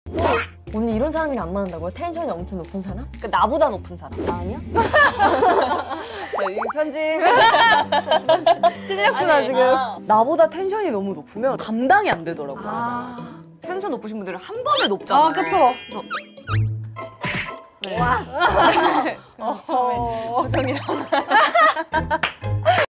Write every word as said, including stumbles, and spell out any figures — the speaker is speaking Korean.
언니 이런 사람이랑 안 맞는다고요? 텐션이 엄청 높은 사람? 그러니까 나보다 높은 사람. 나 아니야? 저 이 편집 틀렸구나 지금. 아, 나보다 텐션이 너무 높으면 감당이 안 되더라고요. 아. 텐션 높으신 분들은 한 번에 높잖아요. 아 그쵸? 그래서 네. 와. 어, 처음에 표정이랑